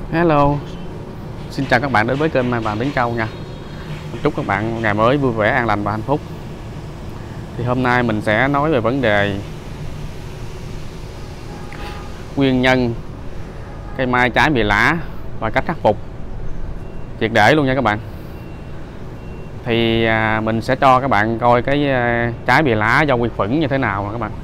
Hello, xin chào các bạn đến với kênh Mai Vàng Tiếng Câu nha. Chúc các bạn một ngày mới vui vẻ, an lành và hạnh phúc. Thì hôm nay mình sẽ nói về vấn đề nguyên nhân cây mai trái bị lá và cách khắc phục triệt để luôn nha các bạn. Thì mình sẽ cho các bạn coi cái trái bị lá do vi khuẩn như thế nào các bạn.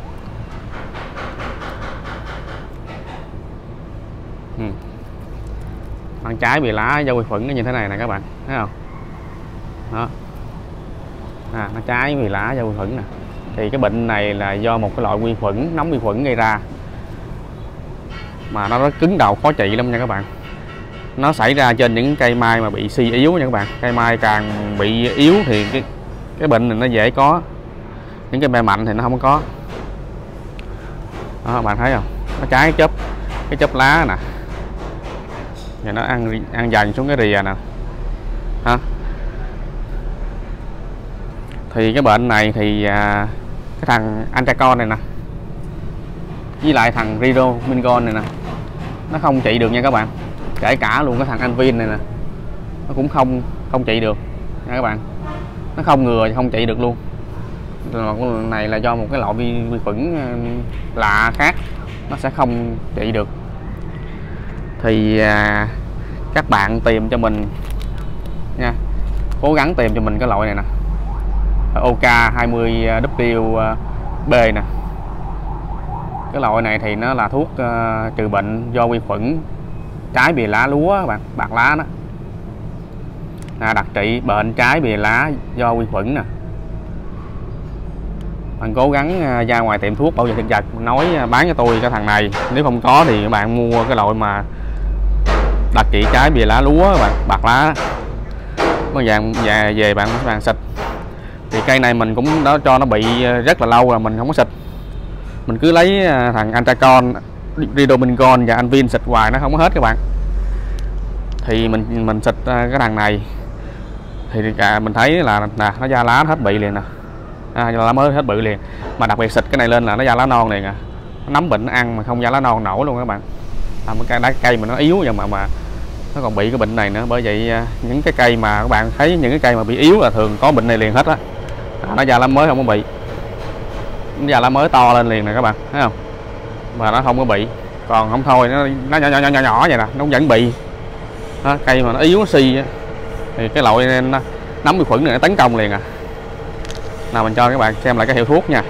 Ăn trái bị lá do vi khuẩn như thế này nè các bạn, thấy không? Đó. Nó trái bị lá do vi khuẩn nè. Thì cái bệnh này là do một cái loại vi khuẩn, nấm vi khuẩn gây ra. Mà nó rất cứng đầu, khó trị lắm nha các bạn. Nó xảy ra trên những cây mai mà bị suy yếu nha các bạn. Cây mai càng bị yếu thì cái bệnh này nó dễ có. Những cây mai mạnh thì nó không có. Đó, bạn thấy không? Nó trái cái chớp lá nè. Và nó ăn dần xuống cái rìa nè. Thì cái bệnh này thì cái thằng Antracon này nè với lại thằng Ridomingon này nè nó không trị được nha các bạn. Kể cả luôn cái thằng Anvin này nè nó cũng không trị được nha các bạn. Nó không ngừa, không trị được luôn. Này là do một cái loại vi khuẩn lạ khác, nó sẽ không trị được. Thì các bạn tìm cho mình nha, cố gắng tìm cho mình cái loại này nè, OK20WB nè. Cái loại này thì nó là thuốc trừ bệnh do vi khuẩn trái bìa lá lúa các bạn, bạc lá đó. Đặc trị bệnh trái bìa lá do vi khuẩn nè. Bạn cố gắng ra ngoài tiệm thuốc bảo vệ thực vật nói bán cho tôi cái thằng này. Nếu không có thì các bạn mua cái loại mà đặc trị trái bìa lá lúa các bạn, bạc lá có vàng về bạn xịt. Thì cây này mình cũng đã cho nó bị rất là lâu rồi, mình không có xịt. Mình cứ lấy thằng Antracon, Ridomingon và Anvin xịt hoài nó không có hết các bạn. Thì mình xịt cái thằng này thì mình thấy là nó da lá nó hết bị liền nè. Da lá mới hết bự liền. Mà đặc biệt xịt cái này lên là nó da lá non liền. Nó nấm bệnh nó ăn mà không da lá non nổi luôn các bạn. Cái cây mà nó yếu vậy mà nó còn bị cái bệnh này nữa. Bởi vậy những cái cây mà các bạn thấy những cái cây mà bị yếu là thường có bệnh này liền hết á. Nó da lá mới không có bị, nó da lá mới to lên liền nè các bạn, thấy không? Mà nó không có bị. Còn không thôi nó nhỏ vậy nè, nó vẫn bị. Đó, cây mà nó yếu, nó suy thì cái loại nấm vi khuẩn này nó tấn công liền à. Nào mình cho các bạn xem lại cái hiệu thuốc nha.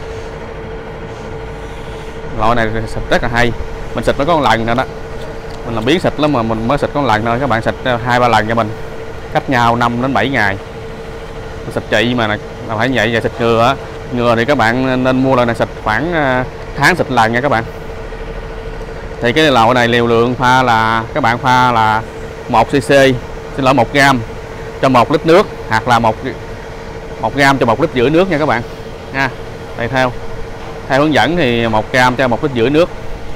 Loại này xịt rất là hay. Mình xịt nó có một lần nữa đó. Mình làm biến xịt lắm mà mình mới xịt có một lần thôi. Các bạn xịt 2-3 lần cho mình, cách nhau 5 đến 7 ngày. Xịt trị mà là phải vậy. Và xịt ngừa á, ngừa thì các bạn nên mua loại này xịt khoảng tháng xịt lần nha các bạn. Thì cái loại này liều lượng pha là các bạn pha là 1cc, xin lỗi 1 gram cho 1 lít nước, hoặc là 1 gram cho 1,5 lít nước nha các bạn nha. Đây theo hướng dẫn thì 1 gram cho 1,5 lít nước.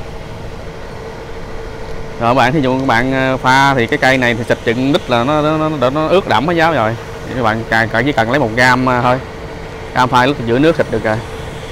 Rồi các bạn, thí dụ các bạn pha thì cái cây này thì xịt chừng lít là nó ướt đẫm hết giáo rồi. Thì các bạn chỉ cần lấy 1 gram thôi, gram pha lít rưỡi nước xịt được rồi.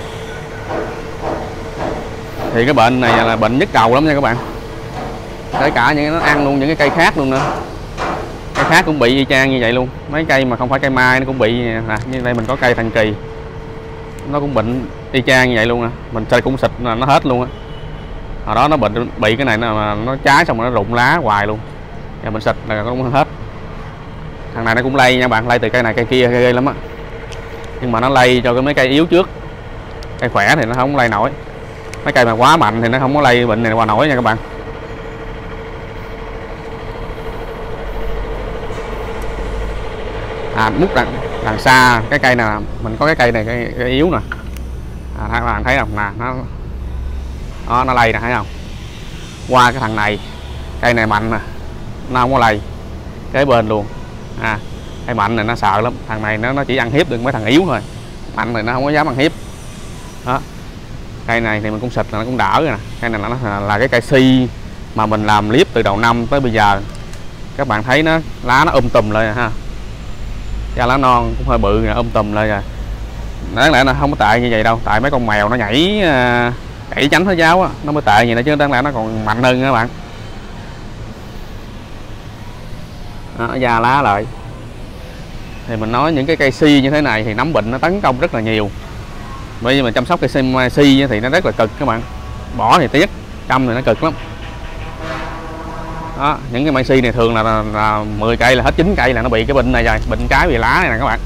Thì cái bệnh này là bệnh nhức đầu lắm nha các bạn. Kể cả những nó ăn luôn những cái cây khác luôn nữa. Cây khác cũng bị y chang như vậy luôn. Mấy cây mà không phải cây mai nó cũng bị nè. Như đây mình có cây thần kỳ, nó cũng bệnh y chang như vậy luôn nè. Mình cũng xịt là nó hết luôn á. Hồi đó nó bị cái này nó trái xong rồi nó rụng lá hoài luôn. Và mình xịt là nó cũng hết. Thằng này nó cũng lây nha bạn, lây từ cây này cây kia ghê lắm á. Nhưng mà nó lây cho cái mấy cây yếu trước. Cây khỏe thì nó không lây nổi. Mấy cây mà quá mạnh thì nó không có lây bệnh này qua nổi nha các bạn. Mút đằng xa cái cây này mình có cái cây này cây yếu nè. Các bạn thấy không nè, nó lây nè, thấy không? Qua cái thằng này, cây này mạnh nè, nó không có lây. Kế bên luôn. Cây mạnh này nó sợ lắm, thằng này nó chỉ ăn hiếp được mấy thằng yếu thôi. Mạnh này nó không có dám ăn hiếp. Đó. Cây này thì mình cũng xịt là nó cũng đỡ rồi nè. Cây này là cái cây si mà mình làm clip từ đầu năm tới bây giờ. Các bạn thấy lá nó tùm lên ha. Da lá non cũng hơi bự nè, tùm lên rồi. Đáng lẽ là không có tệ như vậy đâu, tại mấy con mèo nó nhảy tránh thế giáo á, nó mới tệ gì nữa, chứ đáng lẽ nó còn mạnh hơn các bạn. Đó, da lá lại. Thì mình nói những cái cây si như thế này thì nấm bệnh nó tấn công rất là nhiều. Bởi vì mình chăm sóc cây si thì nó rất là cực các bạn. Bỏ thì tiếc, chăm thì nó cực lắm. Đó, những cái mai si này thường là 10 cây là hết 9 cây là nó bị cái bệnh này rồi, bệnh trái bị lá này nè các bạn.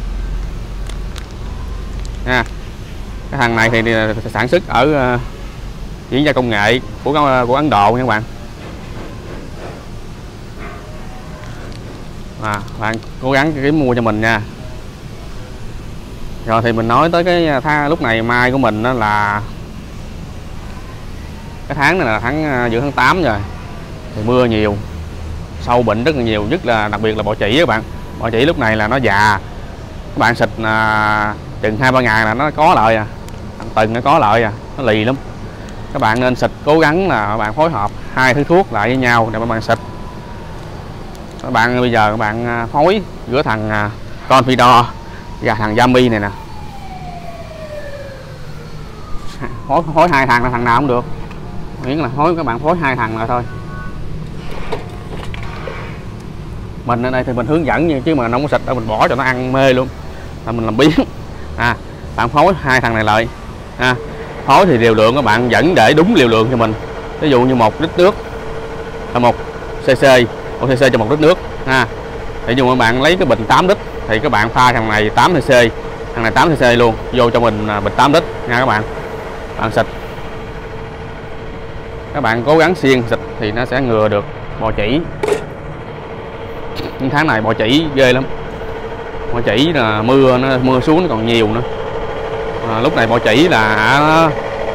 Nha. Cái thằng này thì sản xuất ở chuyển gia công nghệ của Ấn Độ nha các bạn. Bạn cố gắng kiếm mua cho mình nha. Rồi thì mình nói tới cái lúc này mai của mình đó là cái tháng này là giữa tháng 8 rồi. Thì mưa nhiều, sâu bệnh rất là nhiều, nhất là đặc biệt là bọ chỉ các bạn. Bọ chỉ lúc này là nó già. Các bạn xịt chừng 2-3 ngày là nó có lợi à. Từng nó có lợi à, nó lì lắm. Các bạn nên xịt, cố gắng là các bạn phối hợp 2 thứ thuốc lại với nhau để các bạn xịt. Các bạn bây giờ các bạn phối giữa thằng Confidor và thằng Yami này nè. Phối 2 thằng là thằng nào cũng được. Miễn là các bạn phối 2 thằng là thôi. Mình ở đây thì mình hướng dẫn nha, chứ mà không có xịt đâu mình bỏ cho nó ăn mê luôn. Là mình làm biến. Bạn phối 2 thằng này lại. Phối thì liều lượng các bạn vẫn để đúng liều lượng cho mình. Ví dụ như 1 lít nước là 1 cc cho 1 lít nước. Ví dụ các bạn lấy cái bình 8 lít thì các bạn pha thằng này 8 cc, thằng này 8 cc luôn, vô cho mình bình 8 lít nha các bạn. Bạn xịt. Các bạn cố gắng xuyên xịt thì nó sẽ ngừa được bọ chỉ. Những tháng này bọ chỉ ghê lắm. Bọ chỉ là mưa xuống nó còn nhiều nữa. Lúc này bọ chỉ là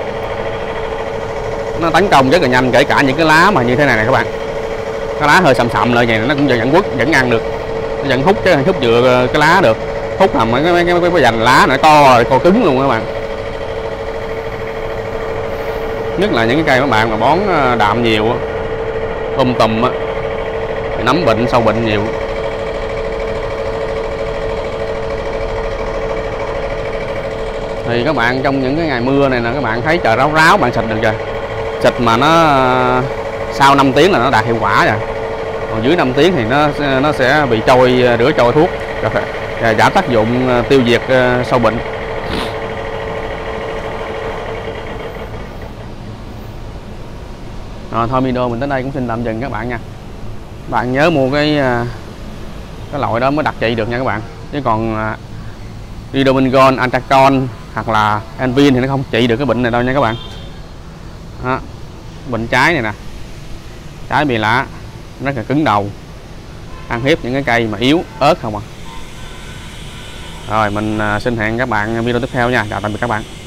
nó tấn công rất là nhanh, kể cả những cái lá mà như thế này các bạn. Cái lá hơi sầm sầm lại vậy nó cũng vẫn ăn được. Nó vẫn hút chứ hút vừa cái lá được. Hút làm cái dành lá nó co cứng luôn các bạn. Nhất là những cái cây các bạn mà bón đạm nhiều tùm á, nấm bệnh sâu bệnh nhiều. Thì các bạn trong những cái ngày mưa này nè, các bạn thấy trời ráo ráo bạn xịt được rồi. Xịt mà nó sau 5 tiếng là nó đạt hiệu quả rồi. Còn dưới 5 tiếng thì nó sẽ bị rửa trôi thuốc và giảm tác dụng tiêu diệt sâu bệnh. Rồi thôi video mình tới đây cũng xin tạm dừng các bạn nha. Các bạn nhớ mua cái loại đó mới đặc trị được nha các bạn. Chứ còn Ridomingon, Antracon hoặc là Envin thì nó không trị được cái bệnh này đâu nha các bạn. Đó. Bệnh trái này nè, trái bị lá rất là cứng đầu, ăn hiếp những cái cây mà yếu ớt không à. Rồi mình xin hẹn các bạn video tiếp theo nha. Chào tạm biệt các bạn.